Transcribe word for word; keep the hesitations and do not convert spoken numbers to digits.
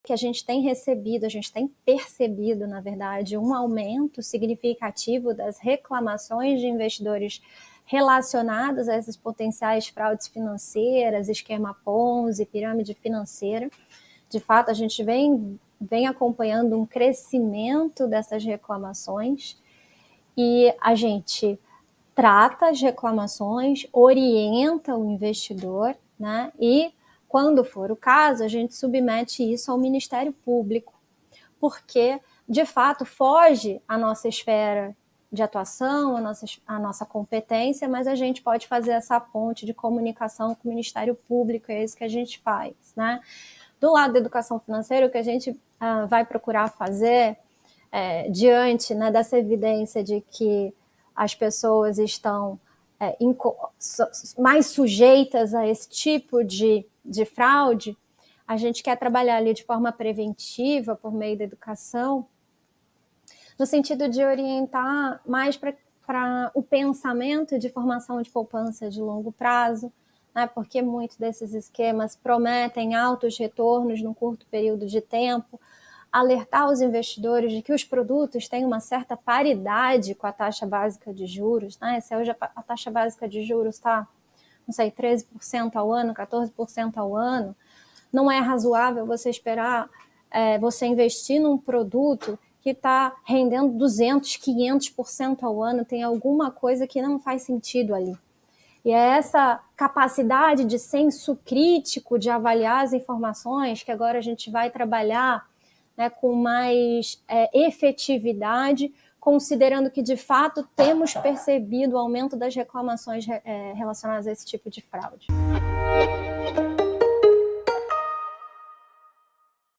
que a gente tem recebido, a gente tem percebido, na verdade, um aumento significativo das reclamações de investidores relacionados a essas potenciais fraudes financeiras, esquema Ponzi, pirâmide financeira. De fato, a gente vem, vem acompanhando um crescimento dessas reclamações e a gente trata as reclamações, orienta o investidor, né? E, quando for o caso, a gente submete isso ao Ministério Público, porque, de fato, foge à nossa esfera de atuação, a nossa, a nossa competência, mas a gente pode fazer essa ponte de comunicação com o Ministério Público, é isso que a gente faz, né? Do lado da educação financeira, o que a gente uh, vai procurar fazer, é, diante, né, dessa evidência de que as pessoas estão é, mais sujeitas a esse tipo de, de fraude, a gente quer trabalhar ali de forma preventiva, por meio da educação, no sentido de orientar mais para o pensamento de formação de poupança de longo prazo, né, porque muitos desses esquemas prometem altos retornos num curto período de tempo, alertar os investidores de que os produtos têm uma certa paridade com a taxa básica de juros, né? Se hoje a taxa básica de juros está, não sei, treze por cento ao ano, quatorze por cento ao ano, não é razoável você esperar, é, você investir num produto que está rendendo duzentos, quinhentos por cento ao ano, tem alguma coisa que não faz sentido ali. E é essa capacidade de senso crítico de avaliar as informações que agora a gente vai trabalhar, né, com mais é, efetividade, considerando que, de fato, temos percebido o aumento das reclamações é, relacionadas a esse tipo de fraude.